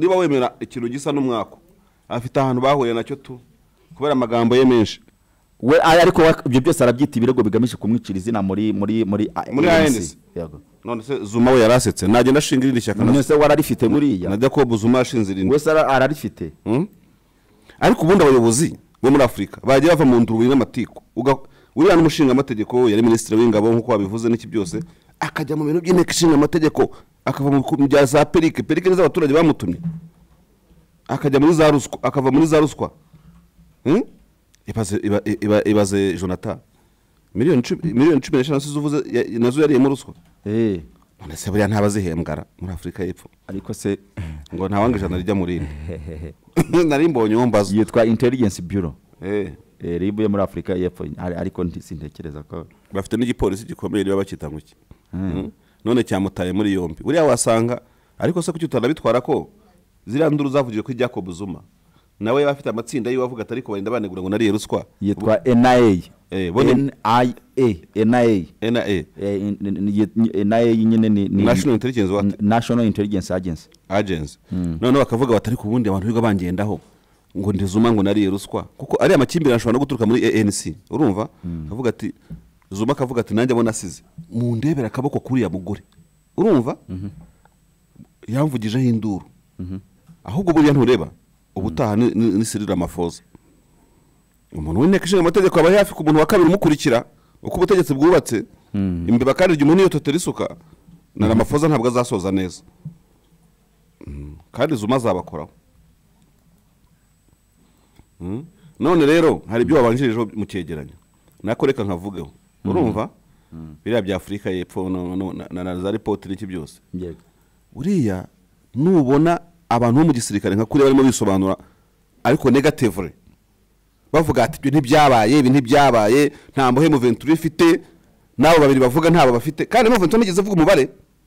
niba wemera ikintu gisa n'umwako afite ahantu bahuriye nacyo tu kubera amagambo ye menshi we ariko ibyo byose arabyita ibirego bigamije kumwicira izina muri ANC yego none se Zuma we yarasetse nagenda ashinga irindi shyaka none se wararifite muri ya na Jacob Zuma ashinze irindi wese ararifite ariko ubundi abayobozi bo muri Afrika bagiye bava mu nduru n'amatiko uriya n'umushinga amategeko yari ministre w'ingabo nkuko wabivuze n'iki byose akajya mu bintu by'inteko ishinga amategeko akava mu bya za perike z'abaturage bamutumye akajya muri za ruswa akava muri za ruswa ibaze Jonathan miliyoni 15 zuvuze nazo yari mu ruswa none se buriya ntabazihembwara muri Afrika y'Epfo ariko se ngo ntawanga ijana rijya muri nari mbonye umbazo yitwa Intelligence Bureau ribuye muri Afrika y'Epfo ariko sintekereza ko bafite n'igipolisi gikomeye riba bakita nguki none cyamutaye muri yombi buriya wasanga ariko se kuki utanabitwara ko ziriya nduru zavugije ko Jacob Zuma nawe bafite amatsinda yiwe avuga atari ko barinda banegura ngo nariye ruswa yitwa NIA nyine ni National Intelligence Agency none bakavuga batari ku bundi abantu biga bangendaho ngo ndizuma ngo nariye ruswa kuko ari amakimbira ashobora no guturuka muri ANC urumva avuga ati Zuma kavuga ati nanjye abona asize mu ndebera akaboko kuri ya mugore urumva yamvugijeho induru ahubwo buriya ntureba ubutaha ni Cyril Ramaphosa umuntu w'inteko ishinga amategeko aba hafi ku muntu wa kabiri umukurikira uko ubutegetsi bwubatse imbeba kandi igihe umuntu yototera isuka na Ramaphosa ntabwo azasoza neza kandi Zuma azabakoraho none rero hari ibyo wabanjirijeho mu cyegeranyo nako reka nkavugeho urumva biriya bya Afrika y'Epfo na za report n'iki byose buriya nubona abantu bo mu gisirikare nka kuri barimo bisobanura ariko negatively bavuga ati ibyo ntibyabaye ibi ntibyabaye nta mbohe mu Ventura ifite nabo babiri bavuga ntabo bafite kandi mu Ventura nigeze vuga umubare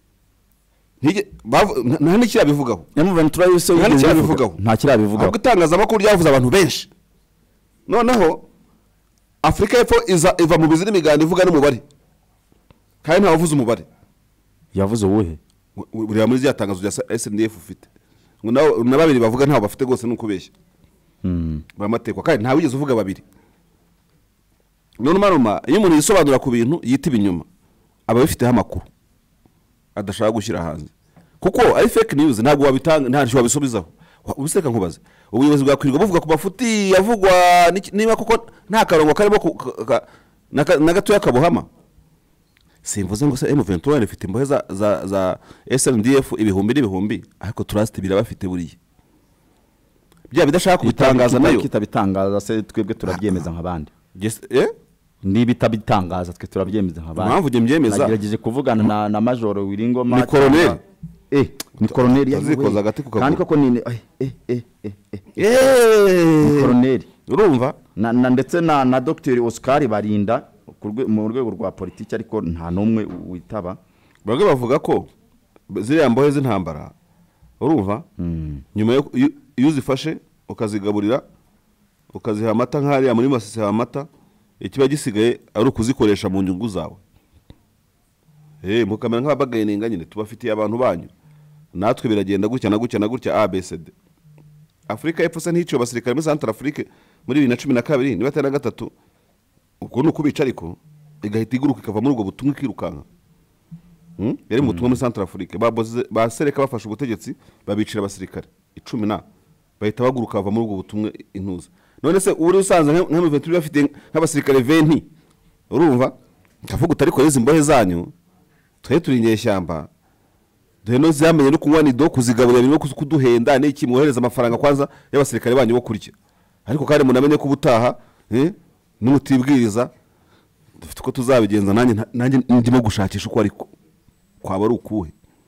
nta n'ikirabivugaho mu Ventura yose nta kirabivugaho ahubwo itangazamakuru ryavuze abantu benshi noneho Afrika y'Epfo iva mu bizira imiganda ivuga n'umubare kandi nta wavuze umubare yavuze uwuhe buriya muri ryatangazo rya SNDF ufite ngo na babiri bavuga ntaho bafite gose n'ukubeshya bamatekwa kandi nta wigeze uvuga babiri none maroma iyo umuntu yisobanura ku bintu yita ibinyoma aba bifite amakuru adashaka gushyira hanze kuko ari fake news ntabwo wabitanga nta cyo wabisubizaho ubiseka nkubaze ubuyobozi bwakwirirwa buvuga ku mafuti yavugwa niba kuko nta karongo karimo na gato yakabuhama simvuze ngo se M23 ifite imbohe za SNDF ibihumbi n'ibihumbi ariko trust birabafite buriye bya bidashaka kubitangaza nayo kitabitangaza se twebwe turabyemeza nk'abandi ni bitabitangaza twe turabyemeza nk'abandi mpamvu je mbyemeza nagerageje kuvugana na Major Wiringoma ni colonel ni colonel yazikoza agati ku kandi koko ni colonel urumva na ndetse na Dr Oscar Barinda mu rwego rwa politiki ariko nta numwe witaba bagwe bavuga ko ziriya mbohe z'intambara urumva nyuma yo uzifashe ukazigaburira ukaziha amata nk'ariya muri masisi amata ikiba gisigaye ari ukuzikoresha mu nyungu zawe mukamera nk'abagayininga nyine tubafitiye abantu banyu natwe biragenda gutya na gutya na gutya ABCD Afrika y'Epfo se nticiye abasirikare muri Central Afrique muri 2012 niba atari na gatatu uko nuko bica ariko igahita iguruka ikava muri ubwo butumwa ikirukanka yari mu butumwa muri Central Afrique basereka bafashe ubutegetsi babicira abasirikare 10 bahita baguruka bava muri ubwo butumwa intuza none se uri usanze nka Ventura bafite nk'abasirikare 20 urumva kavuga utariko yeze imbohe zanyu twe turi inyeshyamba deno zamenye no kunywa nido kuzigaburira birimo kuduhenda n'iki muhereza amafaranga kwanza y'abasirikare banyu bo kurya ariko kandi munamenye ko ubutaha n'umutibwiriza dufite ko tuzabigenza nanjye ndimo gushakisha uko ariko kwaba ari ukuhe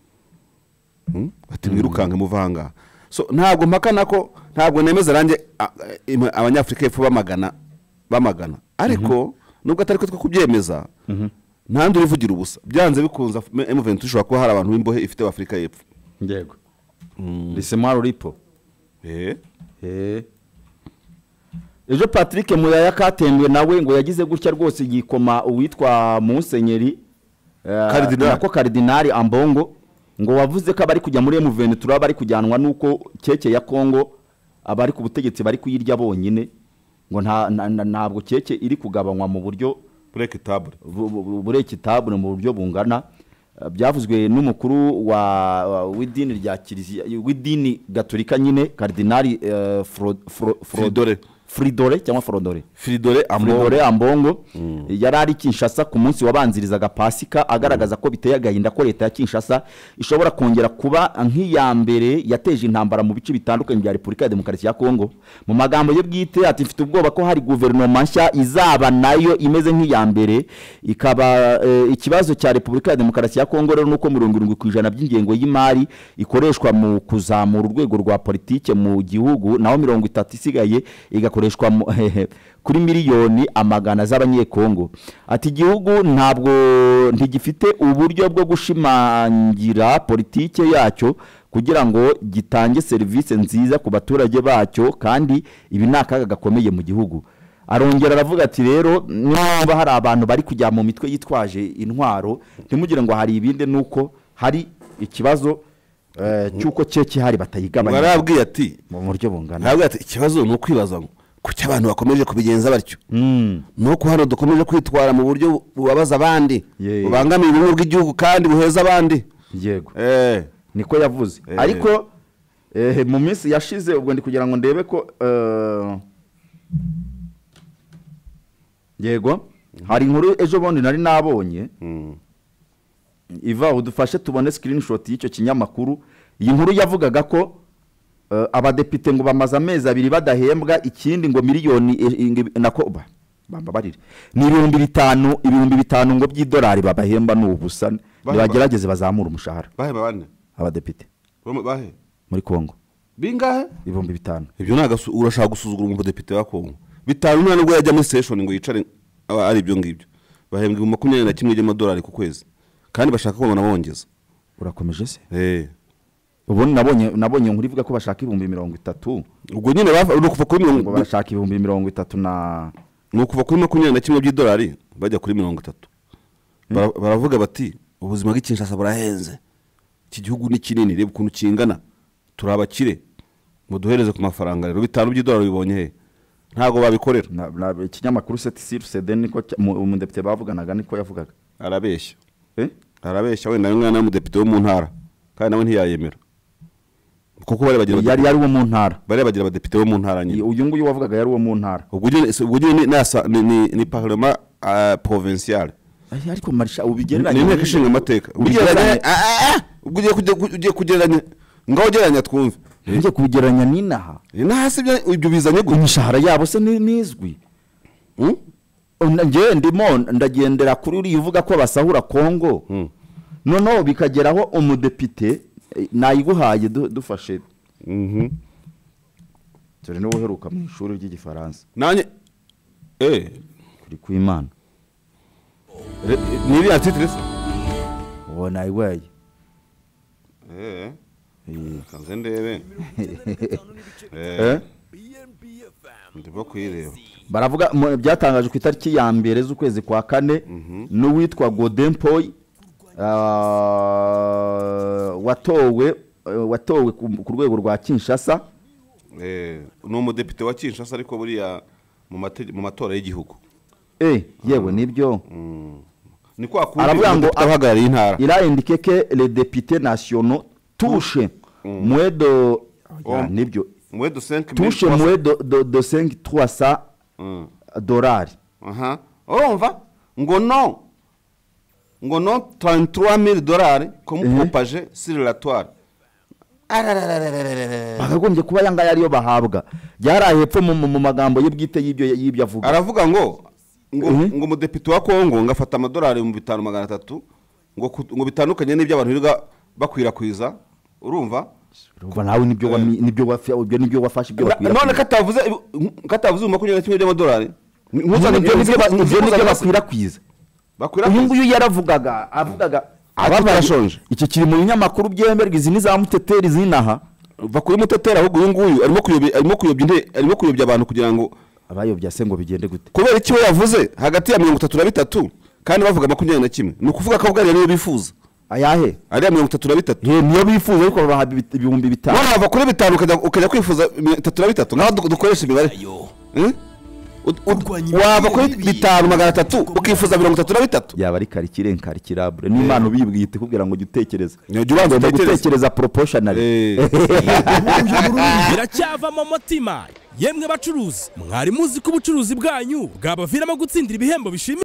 ati mwirukanke muvanga so ntabwo mpakana ko ntabwo nemeza ranjye abanyafrika y'Epfo bamagana ariko nubwo atari ko kubyemeza ntandi urivugira ubusa byanze bikunza M23 ushobora kuba hari abantu b'imbohe ifite Afrika y'Epfo yego lisemaro ripo ejo Patrick Muyaya katembwe nawe ngo yagize gutya rwose yikoma uwitwa Musenyeri nako Cardinal Ambongo ngo wavuze ko abari kujya muri M23 bari kujyanwa nuko keke ya Kongo abari ku butegetsi bari kuyirya bonyine ngo ntabwo keke iri kugabanywa mu buryo burekitabure mu buryo bungana. Byavuzwe n'umukuru w'idini rya kiliziya w'idini gatolika nyine Kardinali Fridore Ambongo yari ari Kinshasa ku munsi wabanzirizaga Pasika agaragaza ko biteye agahinda ko leta ya Kinshasa ishobora kongera kuba nk'iya mbere yateje intambara mu bice bitandukanye bya Repubulika ya Demokarasi ya Kongo. Mu magambo ye bwite ati mfite ubwoba ko hari guverinoma nshya izaba nayo imeze nk'iya mbere ikaba ikibazo cya Repubulika ya Demokarasi ya Kongo rero nuko 70% by'ingengo y'imari ikoreshwa mu kuzamura urwego rwa politike mu gihugu naho 30 isigaye igakoreshwa kuri miliyoni amagana z'abanyekongo. Ati igihugu ntabwo ntigifite uburyo bwo gushimangira politike yacyo kugira ngo gitange serivisi nziza ku baturage bacyo kandi ibi nakaga gakomeye mu gihugu. Arongera aravuga ati rero niba hari abantu bari kujya mu mitwe yitwaje intwaro ntimugire ngo hari ibinde nuko hari ikibazo cyuko ceke hari batayigabanya. Barabwiye ati mu buryo bungana. Barabwiye ati ikibazo no kwibaza ngo kuki abantu bakomeje kubigenza batyo nuko hano dukomeje kwitwara mu buryo bubabaza abandi ubangamiye ubumwe bw'igihugu kandi buheza abandi. Yego niko yavuze. Ariko mu minsi yashize ubwo ndi kugira ngo ndebe ko yego hari inkuru ejo bondi nari nabonye iva udufashe tubone screenshot y'icyo kinyamakuru. Iyi nkuru yavugaga ko abadepite ngo bamaze amezi 2 badahembwa ikindi ngo miliyoni nakoba bambabarire ni 5,000 ngo by'idolari babahemba n'ubusa bagerageze bazamura umushahara. Bahemba bane abadepite bahe muri Kongo bingahe 5,000. Ibyo naga urashaka gusuzugura umudepite wa Kongo bitanu none ngo yajya muri session ngo yicare ari ibyo ngibyo bahembwa 21 y'amadolari ku kwezi kandi bashaka ko bongeza. Urakomeje se? Ubu nabonye nkuri vuga ko bashaka 30,000. Ubwo nyine kuva kuri bashaka 30,000 na nukuva kuri 21 by'idolari bajya kuri 30. Baravuga bati ubuzima bw'Kinshasa burahenze. Iki gihugu ni kinini reba ukuntu kingana turabakire muduhereze ku mafaranga rero 5 by'idolari bibonye he ntago babikorera. Ikinyamakuru CD niko umudepite bavuganaga niko yavugaga. Arabeshya arabeshya wenda n'umwana w'umudepite wo mu ntara kandi nawe ntiyayemera kuko bari bagira yari wo mu ntara bari bagira abadepite bo mu ntara nyine. Uyu nguyu wavugaga yari wo mu ntara. Ubwo ni parlement provincial. Ariko marisha ubigereranya ni nteko amateka ubigereranya ugiye kugereranya ngaho gereranya twumve ngiye kugereranya ninaha se ibyo bizanye imishahara yabo se nizwi. Ngiye ndimo ndagendera kuri uri uvuga ko basahura Kongo noneho bikageraho umudepite nayiguhaye dufashe turi no uheruka mu ishuri ry'igifaransa nanye kuri kw'Imana ni iriya titre se nayiguhaye kanze ndebe ndimo kuyireba. Baravuga byatangajwe ku itariki ya mbere z'ukwezi kwa 4 n'uwitwa Godempoy watowe ku rwego rwa Kinshasa. No umudepite wa Kinshasa ariko buriya mu matora y'igihugu. Yewe nibyo. Ni kwa kundi abahagarariye intara. Il a indiqué que les députés nationaux touchent moins de nibyo moins de 5 touche moins de 5,300 dollars. Urumva ngo no 33,000 dollars comme propagé sur la toile. Bakagombye kuba yanga yariyo bahabwa byarahepfo mu magambo y'ubwite y'ibyo avuga. Aravuga ngo umudepite wa Kongo ngafata amadolari mu 5,300 ngo bitandukanye n'ibyo abantu biga bakwirakwiza. Urumva nawe nibyo wafashe ibyo bakwira none katavuze 21 by'amadolari ntuzane ibyo bakwirakwiza uyu nguyu yaravugaga barashonje. Iki kiri mu binyamakuru byemberwa izi ni za Muteteri zinaha bakuri Muteteri ahubwo uyu nguyu arimo kuyobya abantu kugira ngo abayobya se ngo bigende gute kubera iki we yavuze hagati ya 33 kandi bavuga 21 ni ukuvuga ko bwari niyo bifuza ayahe ariya 33 niyo bifuza ariko babaha 5,000 wava kuri 5 ukajya kwifuza 33 ngaho dukoresha imibare wava kuri 5,300 ukifuza 33 yaba ari karikirabure n'Imana ubibwite kubwira ngo gutekereza ubanza gutekereza proportionally biracyava mu mutima yemwe bacuruzi mwari muzi ko ubucuruzi bwanyu bwabaviramo gutsindira ibihembo bishimishije